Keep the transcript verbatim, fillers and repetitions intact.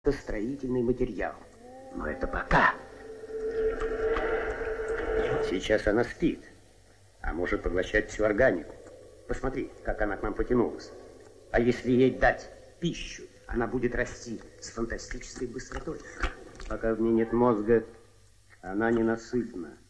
строительный материал. Но это пока. Сейчас она спит, а может поглощать всю органику. Посмотри, как она к нам потянулась. А если ей дать пищу, она будет расти с фантастической быстротой. Пока в ней нет мозга, она ненасытна.